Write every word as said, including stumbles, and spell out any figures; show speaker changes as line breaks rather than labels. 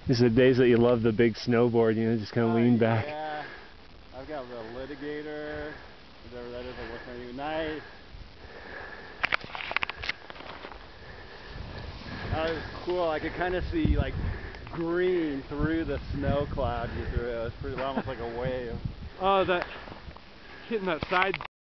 These are the days that you love the big snowboard, you know, just kind of
uh,
lean back.
Yeah, I've got the litigator, whatever that is, like what's my new nice. That was cool. I could kind of see like green through the snow cloud you threw. It was pretty almost like a wave.
Oh, that hitting that side